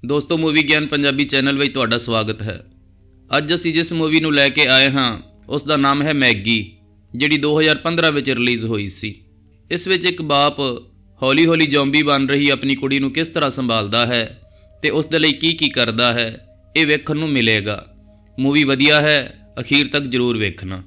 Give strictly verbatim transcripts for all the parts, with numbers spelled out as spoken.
दोस्तों मूवी ज्ञान पंजाबी चैनल में तुहाडा स्वागत है। अज असीं जिस मूवी नूं लैके आए हाँ उसका नाम है मैगी, जिहड़ी दो हज़ार पंद्रह में रिलीज़ हुई सी। इस विच एक बाप हौली हौली जॉम्बी बन रही अपनी कुड़ी नूं किस तरह संभालदा है ते उस दे लई की की करदा है, ये वेखण नूं मिलेगा। मूवी वधिया है, अखीर तक जरूर वेखना।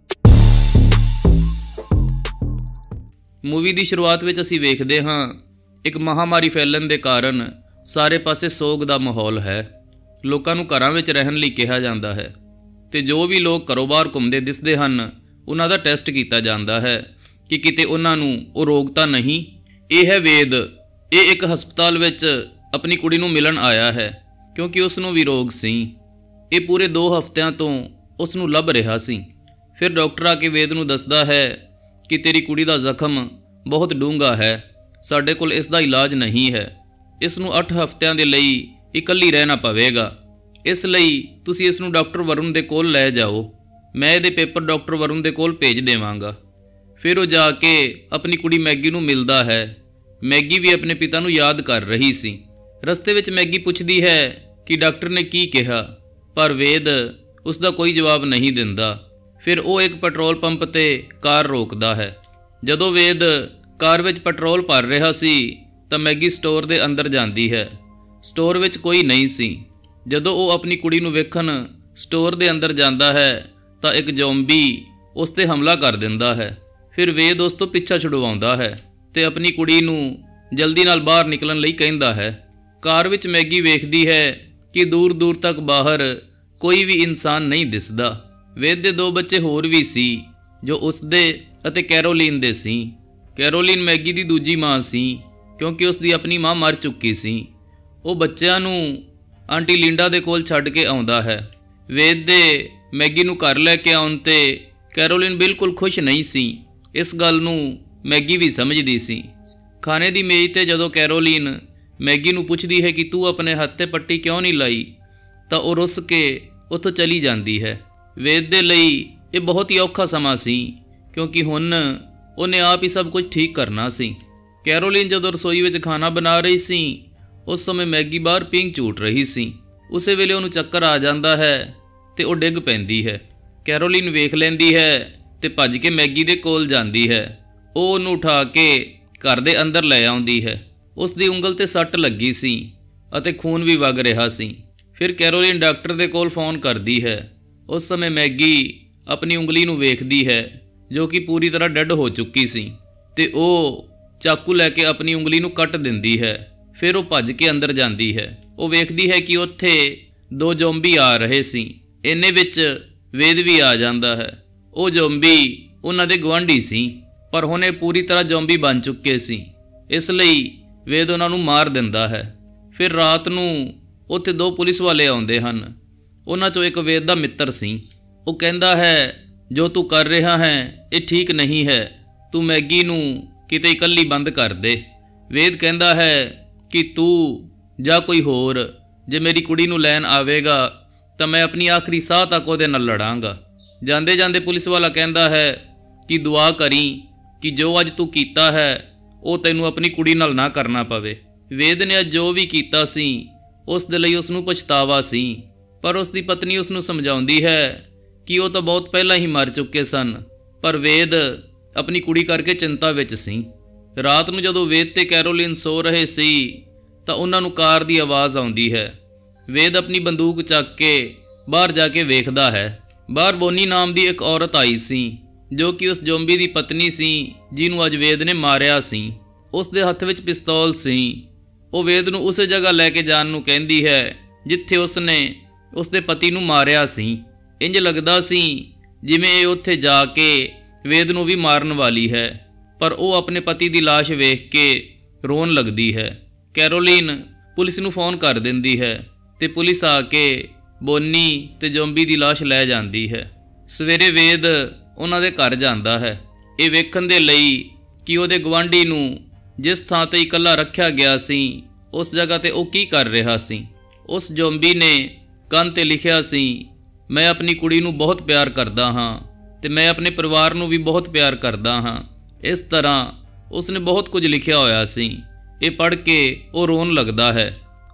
मूवी की शुरुआत में असीं वेखदे हाँ एक महामारी फैलन के कारण सारे पासे सोग का माहौल है। लोगों नूं घरां विच रहण लई कहा जाता है ते जो भी लोग घरों बाहर घूमते दिसदे हन उन्हां दा टेस्ट किया जाता है कि किते उन्हां नूं वो रोग तां नहीं। ये है वेद, ये एक हस्पताल विच अपनी कुड़ी नूं मिलण आया है क्योंकि उसनूं भी रोग सी। ये पूरे दो हफ्तियां तो उसनूं लभ रहा सी। फिर डॉक्टर आके वेद नूं दसदा है कि तेरी कुड़ी का जख्म बहुत डूंगा है, साडे कोल इसका इलाज नहीं है, इसनूं अठ हफ्तियां दे लई इकल्ली रहना पवेगा, इसलिए तुसीं इसनूं डॉक्टर वरुण दे कोल लै जाओ, मैं इहदे पेपर डॉक्टर वरुण दे कोल भेज देवांगा। फिर वो जाके अपनी कुड़ी मैगी नूं मिलदा है। मैगी भी अपने पिता नूं याद कर रही सी। रस्ते विच मैगी पुछदी है कि डॉक्टर ने की कहा, पर वेद उसका कोई जवाब नहीं दिंदा। फिर वो एक पेट्रोल पंप ते कार रोकदा है। जदों वेद कार विच पेट्रोल भर रहा सी तां मैगी स्टोर दे अंदर जांदी है। स्टोर विच कोई नहीं सी। जदों वो अपनी कुड़ी नूं वेखण स्टोर दे अंदर जांदा है तां एक ज़ॉम्बी उस ते हमला कर दिंदा है। फिर वेद उस तों पिछा छुड़वाउंदा है ते अपनी कुड़ी नूं जल्दी नाल बाहर निकलण लई कहंदा है। कार विच मैगी वेखदी है कि दूर दूर तक बाहर कोई भी इंसान नहीं दिसदा। वेद दे दो बच्चे होर भी सी जो उसदे अते कैरोलीन दे सी। कैरोलीन मैगी दी दूजी मां सी क्योंकि उसकी अपनी मां मर चुकी सी। वो बच्चों नूं आंटी लिंडा दे कोल छड्ड के आउंदा है। वेद दे मैगी नूं घर लैके आउण ते कैरोलीन बिल्कुल खुश नहीं सी। इस गल नूं मैगी भी समझदी सी। खाने दी मेज़ ते जदों कैरोलीन मैगी नूं पुछदी है कि तू अपने हत्थ ते पट्टी क्यों नहीं लाई तां वो रुस के उत्थों चली जाती है। वेद दे लई ये बहुत ही औखा समा सी क्योंकि हुण उन्हें आप ही सब कुछ ठीक करना सी। कैरोलीन जदों रसोई विच खाना बना रही सी उस समय मैगी बाहर पींग झूट रही सी। उसे वेले उन्हें चक्कर आ जाता है ते वो डिग पैंदी है। कैरोलीन वेख लैंदी है ते भज के मैगी दे कोल जांदी है। वो उन्हें उठा के घर दे अंदर लै आउंदी है। उसकी उंगल ते सट लगी सी अते खून भी वग रहा सी। फिर कैरोलीन डॉक्टर दे कोल फोन करदी है। उस समय मैगी अपनी उंगली नूं वेखदी है जो कि पूरी तरह डेड हो चुकी सी ते वो चाकू लैके अपनी उंगली नूं कट दिंदी है। फिर वो भज के अंदर जाती है। वो वेखदी है कि उत्थे दो ज़ॉम्बी आ रहे सी। इन्ने विच वेद भी आ जाता है। वो ज़ॉम्बी उन्हां दे गुआंढी सी पर हुणे पूरी तरह ज़ॉम्बी बन चुके सी, इसलिए वेद उन्हां नूं मार दिंदा है। फिर रात नूं उत्थे दो पुलिस वाले आउंदे हन। उन्हां चों एक वेद दा मित्र सी। वो कहंदा है जो तू कर रहा है ये ठीक नहीं है, तू मैगी नूं किते इकल्ली बंद कर दे। वेद कहंदा है कि तू जा कोई होर जे मेरी कुड़ी नूं लैन आवेगा तो मैं अपनी आखिरी साह तक उहदे नाल लड़ांगा। जांदे जांदे पुलिस वाला कहंदा है कि दुआ करी कि जो अज तू कीता है वो तैनूं अपनी कुड़ी नाल ना करना पवे। वेद ने अज जो भी कीता सी उस दे लई उसनूं पछतावा सी, पर उसकी पत्नी उसनूं समझाउंदी है कि वो तो बहुत पहला ही मर चुके सन, पर वेद अपनी कुड़ी करके चिंता विच सी। रात नूं जदों वेद ते कैरोलीन सो रहे सी तां उन्हां नूं कार दी आवाज़ आउंदी है। वेद अपनी बंदूक चक के बाहर जाके वेखदा है। बाहर बोनी नाम की एक औरत आई सी जो कि उस ज़ॉम्बी की पत्नी सी जिन्हों अज वेद ने मारिया सी। उसके हत्थ विच पिस्तौल सी। वो वेद नूं उस जगह लैके जाण नूं कहंदी है जिथे उसने उसके पति नूं मारिया सी। इंज लगदा सी जिवें ये उत्थे जाके वेद नूं भी मारन वाली है, पर वो अपने पति की लाश वेख के रोन लगदी है। कैरोलीन पुलिस नूं फोन कर दिंदी है ते पुलिस आके बोनी ते ज़ॉम्बी की लाश लै जाती है। सवेरे वेद उन्हां दे घर जांदा है ये वेखण दे लई कि उहदे गुआंढी नूं जिस थां ते इकल्ला रखिया गया सी उस जगह ते वो की कर रहा सी। उस ज़ॉम्बी ने कंध ते लिखिया सी, मैं अपनी कुड़ी नूं बहुत प्यार करदा हाँ ते मैं अपने परिवार नूं भी बहुत प्यार करदा हाँ। इस तरह उसने बहुत कुछ लिखिया होया सी। ये पढ़ के वो रोन लगदा है।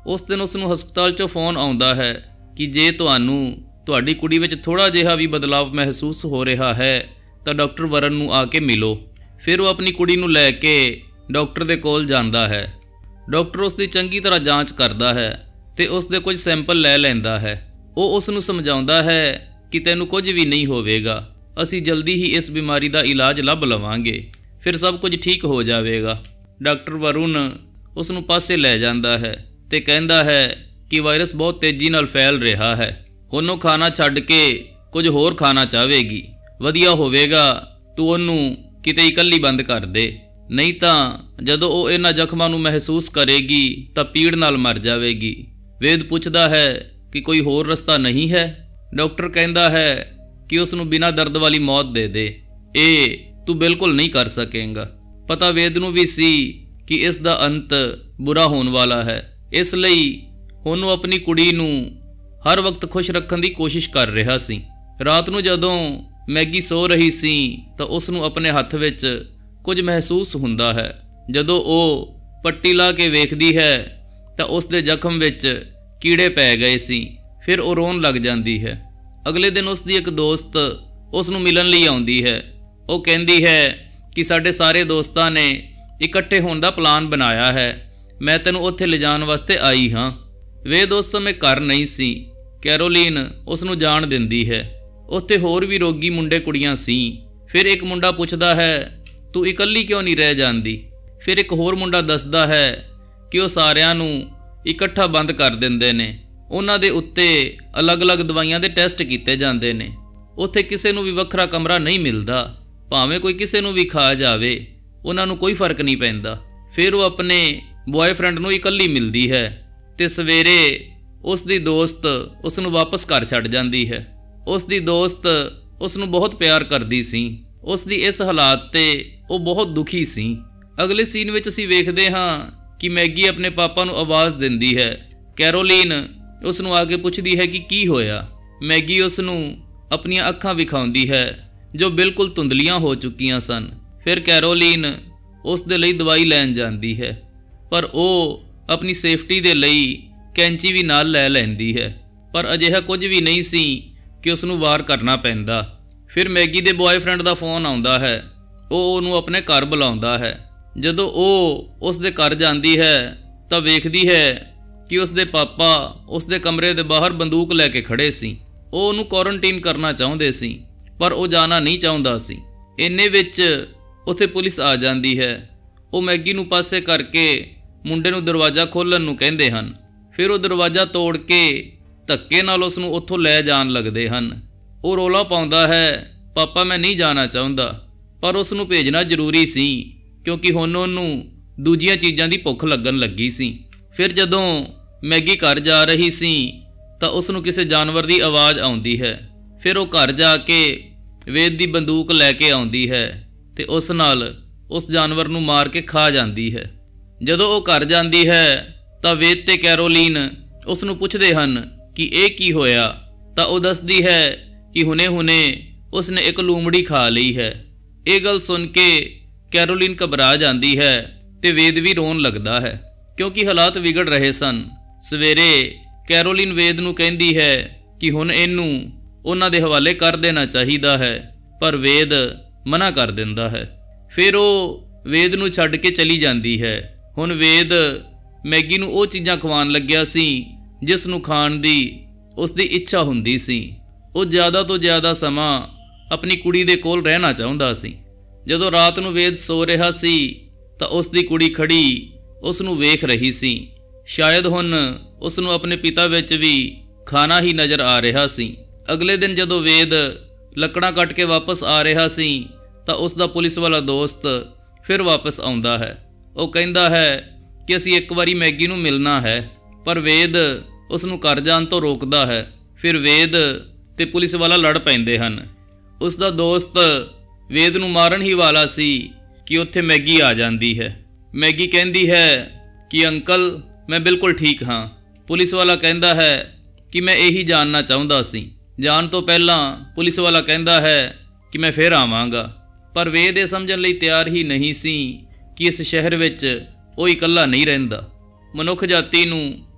ਉਸ ਦਿਨ ਉਸ ਨੂੰ ਹਸਪਤਾਲ 'ਚੋਂ ਫੋਨ ਆਉਂਦਾ ਹੈ ਕਿ ਜੇ ਤੁਹਾਨੂੰ ਤੁਹਾਡੀ ਕੁੜੀ ਵਿੱਚ ਥੋੜ੍ਹਾ ਜਿਹਾ ਵੀ ਬਦਲਾਵ ਮਹਿਸੂਸ ਹੋ ਰਿਹਾ ਹੈ ਤਾਂ ਡਾਕਟਰ ਵਰਨ ਨੂੰ ਆ ਕੇ ਮਿਲੋ। ਫਿਰ ਉਹ ਆਪਣੀ ਕੁੜੀ ਨੂੰ ਲੈ ਕੇ ਡਾਕਟਰ ਦੇ ਕੋਲ ਜਾਂਦਾ ਹੈ। ਡਾਕਟਰ ਉਸ ਦੀ ਚੰਗੀ ਤਰ੍ਹਾਂ ਜਾਂਚ ਕਰਦਾ ਹੈ ਤੇ ਉਸ ਦੇ ਕੁਝ ਸੈਂਪਲ ਲੈ ਲੈਂਦਾ ਹੈ। ਉਹ ਉਸ ਨੂੰ ਸਮਝਾਉਂਦਾ ਹੈ ਕਿ ਤੈਨੂੰ ਕੁਝ ਵੀ ਨਹੀਂ ਹੋਵੇਗਾ, ਅਸੀਂ ਜਲਦੀ ਹੀ ਇਸ ਬਿਮਾਰੀ ਦਾ ਇਲਾਜ ਲੱਭ ਲਵਾਂਗੇ, ਫਿਰ ਸਭ ਕੁਝ ਠੀਕ ਹੋ ਜਾਵੇਗਾ। ਡਾਕਟਰ ਵਰੁਣ ਉਸ ਨੂੰ ਪਾਸੇ ਲੈ ਜਾਂਦਾ ਹੈ ਤੇ ਕਹਿੰਦਾ ਹੈ ਕਿ ਵਾਇਰਸ ਬਹੁਤ ਤੇਜ਼ੀ ਨਾਲ ਫੈਲ ਰਿਹਾ ਹੈ, ਹੁਣ ਉਹ ਖਾਣਾ ਛੱਡ ਕੇ ਕੁਝ ਹੋਰ ਖਾਣਾ ਚਾਹਵੇਗੀ। ਵਧੀਆ ਹੋਵੇਗਾ ਤੂੰ ਉਹਨੂੰ ਕਿਤੇ ਇਕੱਲੀ ਬੰਦ ਕਰ ਦੇ, ਨਹੀਂ ਤਾਂ ਜਦੋਂ ਉਹ ਇਹਨਾਂ ਜ਼ਖਮਾਂ ਨੂੰ ਮਹਿਸੂਸ ਕਰੇਗੀ ਤਾਂ ਪੀੜ ਨਾਲ ਮਰ ਜਾਵੇਗੀ। ਵੇਦ ਪੁੱਛਦਾ ਹੈ ਕਿ ਕੋਈ ਹੋਰ ਰਸਤਾ ਨਹੀਂ ਹੈ। ਡਾਕਟਰ ਕਹਿੰਦਾ ਹੈ ਕਿ ਉਸ ਨੂੰ ਬਿਨਾਂ ਦਰਦ ਵਾਲੀ ਮੌਤ ਦੇ ਦੇ, ਇਹ ਤੂੰ ਬਿਲਕੁਲ ਨਹੀਂ ਕਰ ਸਕੇਂਗਾ। ਪਤਾ ਵੇਦ ਨੂੰ ਵੀ ਸੀ ਕਿ ਇਸ ਦਾ ਅੰਤ ਬੁਰਾ ਹੋਣ ਵਾਲਾ ਹੈ, ਇਸ ਲਈ ਹੁਣ ਉਹ ਆਪਣੀ ਕੁੜੀ ਨੂੰ ਹਰ ਵਕਤ ਖੁਸ਼ ਰੱਖਣ ਦੀ ਕੋਸ਼ਿਸ਼ ਕਰ ਰਿਹਾ ਸੀ। ਰਾਤ ਨੂੰ ਜਦੋਂ ਮੈਗੀ ਸੋ ਰਹੀ ਸੀ ਤਾਂ ਉਸ ਨੂੰ ਆਪਣੇ ਹੱਥ ਵਿੱਚ ਕੁਝ ਮਹਿਸੂਸ ਹੁੰਦਾ ਹੈ। ਜਦੋਂ ਉਹ ਪੱਟੀ ਲਾ ਕੇ ਵੇਖਦੀ ਹੈ ਤਾਂ ਉਸ ਦੇ ਜ਼ਖਮ ਵਿੱਚ ਕੀੜੇ ਪੈ ਗਏ ਸੀ। ਫਿਰ ਉਹ ਰੋਣ ਲੱਗ ਜਾਂਦੀ ਹੈ। ਅਗਲੇ ਦਿਨ ਉਸ ਦੀ ਇੱਕ ਦੋਸਤ ਉਸ ਨੂੰ ਮਿਲਣ ਲਈ ਆਉਂਦੀ ਹੈ। ਉਹ ਕਹਿੰਦੀ ਹੈ ਕਿ ਸਾਡੇ ਸਾਰੇ ਦੋਸਤਾਂ ਨੇ ਇਕੱਠੇ ਹੋਣ ਦਾ ਪਲਾਨ ਬਣਾਇਆ ਹੈ, ਮੈਂ ਤੈਨੂੰ ਉੱਥੇ ਲਿਜਾਣ ਵਾਸਤੇ ਆਈ ਹਾਂ। ਵੇਦ ਉਸ ਸਮੇਂ ਘਰ ਨਹੀਂ ਸੀ। ਕੈਰੋਲੀਨ ਉਸ ਨੂੰ ਜਾਣ ਦਿੰਦੀ ਹੈ। ਉੱਥੇ ਹੋਰ ਵੀ ਰੋਗੀ ਮੁੰਡੇ ਕੁੜੀਆਂ ਸੀ। ਫਿਰ ਇੱਕ ਮੁੰਡਾ ਪੁੱਛਦਾ ਹੈ ਤੂੰ ਇਕੱਲੀ ਕਿਉਂ ਨਹੀਂ ਰਹਿ ਜਾਂਦੀ। ਫਿਰ ਇੱਕ ਹੋਰ ਮੁੰਡਾ ਦੱਸਦਾ ਹੈ ਕਿ ਉਹ ਸਾਰਿਆਂ ਨੂੰ ਇਕੱਠਾ ਬੰਦ ਕਰ ਦਿੰਦੇ ਨੇ, ਉਹਨਾਂ ਦੇ ਉੱਤੇ ਅਲੱਗ-ਅਲੱਗ ਦਵਾਈਆਂ ਦੇ ਟੈਸਟ ਕੀਤੇ ਜਾਂਦੇ ਨੇ। ਉੱਥੇ ਕਿਸੇ ਨੂੰ ਵੀ ਵੱਖਰਾ ਕਮਰਾ ਨਹੀਂ ਮਿਲਦਾ, ਭਾਵੇਂ ਕੋਈ ਕਿਸੇ ਨੂੰ ਵੀ ਖਾ ਜਾਵੇ, ਉਹਨਾਂ ਨੂੰ ਕੋਈ ਫਰਕ ਨਹੀਂ ਪੈਂਦਾ। ਫਿਰ ਉਹ ਆਪਣੇ ਬॉयਫ੍ਰੈਂਡ ਨੂੰ ਇਕੱਲੀ ਮਿਲਦੀ ਹੈ ਤੇ ਸਵੇਰੇ ਉਸ ਦੀ ਦੋਸਤ ਉਸ ਨੂੰ ਵਾਪਸ ਘਰ ਛੱਡ ਜਾਂਦੀ ਹੈ। ਉਸ ਦੀ ਦੋਸਤ ਉਸ ਨੂੰ ਬਹੁਤ ਪਿਆਰ ਕਰਦੀ ਸੀ। ਉਸ ਦੀ ਇਸ ਹਾਲਾਤ ਤੇ ਉਹ ਬਹੁਤ ਦੁਖੀ ਸੀ। ਅਗਲੇ ਸੀਨ ਵਿੱਚ ਅਸੀਂ ਵੇਖਦੇ ਹਾਂ ਕਿ ਮੈਗੀ ਆਪਣੇ ਪਾਪਾ ਨੂੰ ਆਵਾਜ਼ ਦਿੰਦੀ ਹੈ। ਕੈਰੋਲੀਨ ਉਸ ਨੂੰ ਆ ਕੇ ਪੁੱਛਦੀ ਹੈ ਕਿ ਕੀ ਹੋਇਆ। ਮੈਗੀ ਉਸ ਨੂੰ ਆਪਣੀਆਂ ਅੱਖਾਂ ਵਿਖਾਉਂਦੀ ਹੈ ਜੋ ਬਿਲਕੁਲ ਧੁੰਦਲੀਆਂ ਹੋ ਚੁੱਕੀਆਂ ਸਨ। ਫਿਰ ਕੈਰੋਲੀਨ ਉਸ ਦੇ ਲਈ ਦਵਾਈ ਲੈਣ ਜਾਂਦੀ ਹੈ, ਪਰ ਉਹ ਆਪਣੀ ਸੇਫਟੀ ਦੇ ਲਈ ਕੈਂਚੀ ਵੀ ਨਾਲ ਲੈ ਲੈਂਦੀ ਹੈ, ਪਰ ਅਜਿਹਾ ਕੁਝ ਵੀ ਨਹੀਂ ਸੀ ਕਿ ਉਸ ਨੂੰ ਵਾਰ ਕਰਨਾ ਪੈਂਦਾ। ਫਿਰ ਮੈਗੀ ਦੇ ਬॉयਫ੍ਰੈਂਡ ਦਾ ਫੋਨ ਆਉਂਦਾ ਹੈ। ਉਹ ਉਹਨੂੰ ਆਪਣੇ ਘਰ ਬੁਲਾਉਂਦਾ ਹੈ। ਜਦੋਂ ਉਹ ਉਸ ਦੇ ਘਰ ਜਾਂਦੀ ਹੈ ਤਾਂ ਵੇਖਦੀ ਹੈ ਕਿ ਉਸ ਦੇ ਪਾਪਾ ਉਸ ਦੇ ਕਮਰੇ ਦੇ ਬਾਹਰ ਬੰਦੂਕ ਲੈ ਕੇ ਖੜੇ ਸੀ। ਉਹ ਉਹਨੂੰ ਕੁਆਰੰਟਾਈਨ ਕਰਨਾ ਚਾਹੁੰਦੇ ਸੀ, ਪਰ ਉਹ ਜਾਣਾ ਨਹੀਂ ਚਾਹੁੰਦਾ ਸੀ। ਇੰਨੇ ਵਿੱਚ ਉੱਥੇ ਪੁਲਿਸ ਆ ਜਾਂਦੀ ਹੈ। ਉਹ ਮੈਗੀ ਨੂੰ ਪਾਸੇ ਕਰਕੇ ਮੁੰਡੇ ਨੂੰ ਦਰਵਾਜ਼ਾ ਖੋਲ੍ਹਣ ਨੂੰ ਕਹਿੰਦੇ ਹਨ। ਫਿਰ ਉਹ ਦਰਵਾਜ਼ਾ ਤੋੜ ਕੇ ਧੱਕੇ ਨਾਲ ਉਸ ਨੂੰ ਉੱਥੋਂ ਲੈ ਜਾਣ ਲੱਗਦੇ ਹਨ। ਉਹ ਰੌਲਾ ਪਾਉਂਦਾ ਹੈ, ਪਾਪਾ ਮੈਂ ਨਹੀਂ ਜਾਣਾ ਚਾਹੁੰਦਾ, ਪਰ ਉਸ ਨੂੰ ਭੇਜਣਾ ਜ਼ਰੂਰੀ ਸੀ ਕਿਉਂਕਿ ਹੁਣ ਉਹਨੂੰ ਦੂਜੀਆਂ ਚੀਜ਼ਾਂ ਦੀ ਭੁੱਖ ਲੱਗਣ ਲੱਗੀ ਸੀ। ਫਿਰ ਜਦੋਂ ਮੈਗੀ ਘਰ ਜਾ ਰਹੀ ਸੀ ਤਾਂ ਉਸ ਨੂੰ ਕਿਸੇ ਜਾਨਵਰ ਦੀ ਆਵਾਜ਼ ਆਉਂਦੀ ਹੈ। ਫਿਰ ਉਹ ਘਰ ਜਾ ਕੇ ਵੇਦ ਦੀ ਬੰਦੂਕ ਲੈ ਕੇ ਆਉਂਦੀ ਹੈ ਤੇ ਉਸ ਨਾਲ ਉਸ ਜਾਨਵਰ ਨੂੰ ਮਾਰ ਕੇ ਖਾ ਜਾਂਦੀ ਹੈ। ਜਦੋਂ ਉਹ ਘਰ ਜਾਂਦੀ ਹੈ ਤਾਂ ਵੇਦ ਤੇ ਕੈਰੋਲੀਨ ਉਸ ਨੂੰ ਪੁੱਛਦੇ ਹਨ ਕਿ ਇਹ ਕੀ ਹੋਇਆ, ਤਾਂ ਉਹ ਦੱਸਦੀ ਹੈ ਕਿ ਹੁਣੇ-ਹੁਣੇ ਉਸ ਨੇ ਇੱਕ ਲੂੰਬੜੀ ਖਾ ਲਈ ਹੈ। ਇਹ ਗੱਲ ਸੁਣ ਕੇ ਕੈਰੋਲੀਨ ਘਬਰਾ ਜਾਂਦੀ ਹੈ ਤੇ ਵੇਦ ਵੀ ਰੋਣ ਲੱਗਦਾ ਹੈ ਕਿਉਂਕਿ ਹਾਲਾਤ ਵਿਗੜ ਰਹੇ ਸਨ। ਸਵੇਰੇ ਕੈਰੋਲੀਨ ਵੇਦ ਨੂੰ ਕਹਿੰਦੀ ਹੈ ਕਿ ਹੁਣ ਇਹਨੂੰ ਉਹਨਾਂ ਦੇ ਹਵਾਲੇ ਕਰ ਦੇਣਾ ਚਾਹੀਦਾ ਹੈ, ਪਰ ਵੇਦ ਮਨਾ ਕਰ ਦਿੰਦਾ ਹੈ। ਫਿਰ ਉਹ ਵੇਦ ਨੂੰ ਛੱਡ ਕੇ ਚਲੀ ਜਾਂਦੀ ਹੈ। ਹੁਣ ਵੇਦ ਮੈਗੀ ਨੂੰ ਉਹ ਚੀਜ਼ਾਂ ਖਵਾਉਣ ਲੱਗਿਆ ਸੀ ਜਿਸ ਨੂੰ ਖਾਣ ਦੀ ਉਸ ਦੀ ਇੱਛਾ ਹੁੰਦੀ ਸੀ। ਉਹ ਜ਼ਿਆਦਾ ਤੋਂ ਜ਼ਿਆਦਾ ਸਮਾਂ ਆਪਣੀ ਕੁੜੀ ਦੇ ਕੋਲ ਰਹਿਣਾ ਚਾਹੁੰਦਾ ਸੀ। ਜਦੋਂ ਰਾਤ ਨੂੰ ਵੇਦ ਸੋ ਰਿਹਾ ਸੀ ਤਾਂ ਉਸ ਦੀ ਕੁੜੀ ਖੜੀ ਉਸ ਨੂੰ ਵੇਖ ਰਹੀ ਸੀ। ਸ਼ਾਇਦ ਹੁਣ ਉਸ ਨੂੰ ਆਪਣੇ ਪਿਤਾ ਵਿੱਚ ਵੀ ਖਾਣਾ ਹੀ ਨਜ਼ਰ ਆ ਰਿਹਾ ਸੀ। ਅਗਲੇ ਦਿਨ ਜਦੋਂ ਵੇਦ ਲੱਕੜਾਂ ਕੱਟ ਕੇ ਵਾਪਸ ਆ ਰਿਹਾ ਸੀ ਤਾਂ ਉਸ ਦਾ ਪੁਲਿਸ ਵਾਲਾ ਦੋਸਤ ਫਿਰ ਵਾਪਸ ਆਉਂਦਾ ਹੈ। ਉਹ ਕਹਿੰਦਾ ਹੈ ਕਿ ਅਸੀਂ ਇੱਕ ਵਾਰੀ ਮੈਗੀ ਨੂੰ ਮਿਲਣਾ ਹੈ, ਪਰ ਵੇਦ ਉਸ ਨੂੰ ਘਰ ਜਾਣ ਤੋਂ ਰੋਕਦਾ ਹੈ। ਫਿਰ ਵੇਦ ਤੇ ਪੁਲਿਸ ਵਾਲਾ ਲੜ ਪੈਂਦੇ ਹਨ। ਉਸ ਦਾ ਦੋਸਤ ਵੇਦ ਨੂੰ ਮਾਰਨ ਹੀ ਵਾਲਾ ਸੀ ਕਿ ਉੱਥੇ ਮੈਗੀ ਆ ਜਾਂਦੀ ਹੈ। ਮੈਗੀ ਕਹਿੰਦੀ ਹੈ ਕਿ ਅੰਕਲ ਮੈਂ ਬਿਲਕੁਲ ਠੀਕ ਹਾਂ। ਪੁਲਿਸ ਵਾਲਾ ਕਹਿੰਦਾ ਹੈ ਕਿ ਮੈਂ ਇਹੀ ਜਾਣਨਾ ਚਾਹੁੰਦਾ ਸੀ। ਜਾਣ ਤੋਂ ਪਹਿਲਾਂ ਪੁਲਿਸ ਵਾਲਾ ਕਹਿੰਦਾ ਹੈ ਕਿ ਮੈਂ ਫਿਰ ਆਵਾਂਗਾ, ਪਰ ਵੇਦ ਇਹ ਸਮਝਣ ਲਈ ਤਿਆਰ ਹੀ ਨਹੀਂ ਸੀ ਕਿ ਇਸ ਸ਼ਹਿਰ ਵਿੱਚ ਉਹ ਇਕੱਲਾ ਨਹੀਂ ਰਹਿੰਦਾ। ਮਨੁੱਖ ਜਾਤੀ ਨੂੰ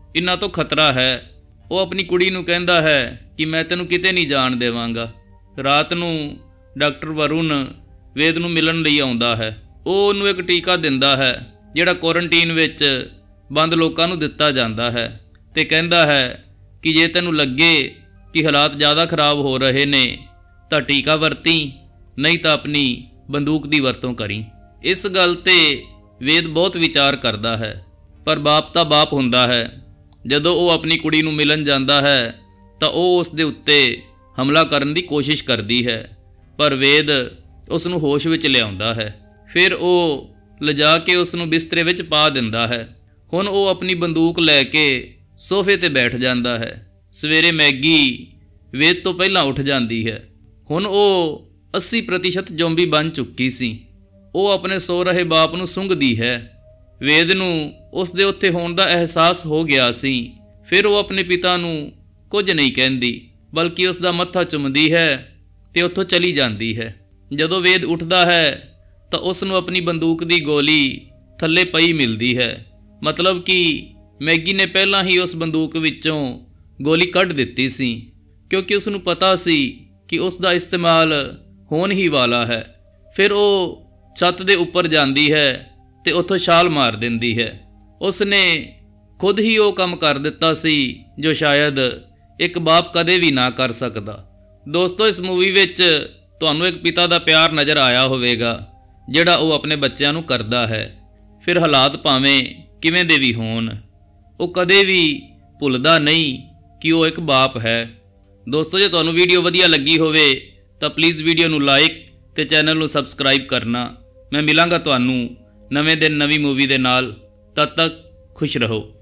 इन्हां तो खतरा है। वो अपनी कुड़ी नूं कहंदा है कि मैं तैनूं किते नहीं जाण देवांगा। रात नूं डॉक्टर वरुण वेद नूं मिलण लई आउंदा है। ਉਹ ਉਹਨੂੰ ਇੱਕ ਟੀਕਾ ਦਿੰਦਾ ਹੈ ਜਿਹੜਾ ਕੁਆਰੰਟੀਨ ਵਿੱਚ ਬੰਦ ਲੋਕਾਂ ਨੂੰ ਦਿੱਤਾ ਜਾਂਦਾ ਹੈ ਤੇ ਕਹਿੰਦਾ ਹੈ ਕਿ ਜੇ ਤੈਨੂੰ ਲੱਗੇ ਕਿ ਹਾਲਾਤ ਜ਼ਿਆਦਾ ਖਰਾਬ ਹੋ ਰਹੇ ਨੇ ਤਾਂ ਟੀਕਾ ਵਰਤੀ, ਨਹੀਂ ਤਾਂ ਆਪਣੀ ਬੰਦੂਕ ਦੀ ਵਰਤੋਂ ਕਰੀ। ਇਸ ਗੱਲ ਤੇ ਵੇਦ ਬਹੁਤ ਵਿਚਾਰ ਕਰਦਾ ਹੈ, ਪਰ ਬਾਪ ਤਾਂ ਬਾਪ ਹੁੰਦਾ ਹੈ। ਜਦੋਂ ਉਹ ਆਪਣੀ ਕੁੜੀ ਨੂੰ ਮਿਲਣ ਜਾਂਦਾ ਹੈ ਤਾਂ ਉਹ ਉਸ ਦੇ ਉੱਤੇ ਹਮਲਾ ਕਰਨ ਦੀ ਕੋਸ਼ਿਸ਼ ਕਰਦੀ ਹੈ, ਪਰ ਵੇਦ ਉਸ ਨੂੰ ਹੋਸ਼ ਵਿੱਚ ਲਿਆਉਂਦਾ ਹੈ। ਫਿਰ ਉਹ ਲਿਜਾ ਕੇ ਉਸ ਨੂੰ ਬਿਸਤਰੇ ਵਿੱਚ ਪਾ ਦਿੰਦਾ ਹੈ। ਹੁਣ ਉਹ ਆਪਣੀ ਬੰਦੂਕ ਲੈ ਕੇ ਸੋਫੇ 'ਤੇ ਬੈਠ ਜਾਂਦਾ ਹੈ। ਸਵੇਰੇ ਮੈਗੀ ਵੇਦ ਤੋਂ ਪਹਿਲਾਂ ਉੱਠ ਜਾਂਦੀ ਹੈ। ਹੁਣ ਉਹ ਅੱਸੀ ਪ੍ਰਤੀਸ਼ਤ ਜ਼ੋਂਬੀ ਬਣ ਚੁੱਕੀ ਸੀ। ਉਹ ਆਪਣੇ ਸੋ ਰਹੇ ਬਾਪ ਨੂੰ ਸੁੰਘਦੀ ਹੈ। ਵੇਦ ਨੂੰ ਉਸ ਦੇ ਉੱਥੇ ਹੋਣ ਦਾ ਅਹਿਸਾਸ ਹੋ ਗਿਆ ਸੀ। ਫਿਰ ਉਹ ਆਪਣੇ ਪਿਤਾ ਨੂੰ ਕੁਝ ਨਹੀਂ ਕਹਿੰਦੀ, ਬਲਕਿ ਉਸ ਦਾ ਮੱਥਾ ਚੁੰਮਦੀ ਹੈ ਤੇ ਉੱਥੋਂ ਚਲੀ ਜਾਂਦੀ ਹੈ। ਜਦੋਂ ਵੇਦ ਉੱਠਦਾ ਹੈ ਤਾਂ ਉਸ ਨੂੰ ਆਪਣੀ ਬੰਦੂਕ ਦੀ ਗੋਲੀ ਥੱਲੇ ਪਈ ਮਿਲਦੀ ਹੈ। ਮਤਲਬ ਕਿ ਮੈਗੀ ਨੇ ਪਹਿਲਾਂ ਹੀ ਉਸ ਬੰਦੂਕ ਵਿੱਚੋਂ ਗੋਲੀ ਕੱਢ ਦਿੱਤੀ ਸੀ, ਕਿਉਂਕਿ ਉਸ ਨੂੰ ਪਤਾ ਸੀ ਕਿ ਉਸ ਦਾ ਇਸਤੇਮਾਲ ਹੋਣ ਹੀ ਵਾਲਾ ਹੈ। ਫਿਰ ਉਹ ਛੱਤ ਦੇ ਉੱਪਰ ਜਾਂਦੀ ਹੈ ਤੇ ਉੱਥੋਂ ਛਾਲ ਮਾਰ ਦਿੰਦੀ ਹੈ। ਉਸ ਨੇ ਖੁਦ ਹੀ ਉਹ ਕੰਮ ਕਰ ਦਿੱਤਾ ਸੀ ਜੋ ਸ਼ਾਇਦ ਇੱਕ ਬਾਪ ਕਦੇ ਵੀ ਨਾ ਕਰ ਸਕਦਾ। ਦੋਸਤੋ, ਇਸ ਮੂਵੀ ਵਿੱਚ ਤੁਹਾਨੂੰ ਇੱਕ ਪਿਤਾ ਦਾ ਪਿਆਰ ਨਜ਼ਰ ਆਇਆ ਹੋਵੇਗਾ ਜਿਹੜਾ ਉਹ ਆਪਣੇ ਬੱਚਿਆਂ ਨੂੰ ਕਰਦਾ ਹੈ। ਫਿਰ ਹਾਲਾਤ ਭਾਵੇਂ ਕਿਵੇਂ ਦੇ ਵੀ ਹੋਣ, ਉਹ ਕਦੇ ਵੀ ਭੁੱਲਦਾ ਨਹੀਂ ਕਿ ਉਹ ਇੱਕ ਬਾਪ ਹੈ। ਦੋਸਤੋ, ਜੇ ਤੁਹਾਨੂੰ ਵੀਡੀਓ ਵਧੀਆ ਲੱਗੀ ਹੋਵੇ ਤਾਂ ਪਲੀਜ਼ ਵੀਡੀਓ ਨੂੰ ਲਾਈਕ ਤੇ ਚੈਨਲ ਨੂੰ ਸਬਸਕ੍ਰਾਈਬ ਕਰਨਾ। ਮੈਂ ਮਿਲਾਂਗਾ ਤੁਹਾਨੂੰ ਨਵੇਂ ਦਿਨ ਨਵੀਂ ਮੂਵੀ ਦੇ ਨਾਲ। ਤਦ ਤੱਕ ਖੁਸ਼ ਰਹੋ।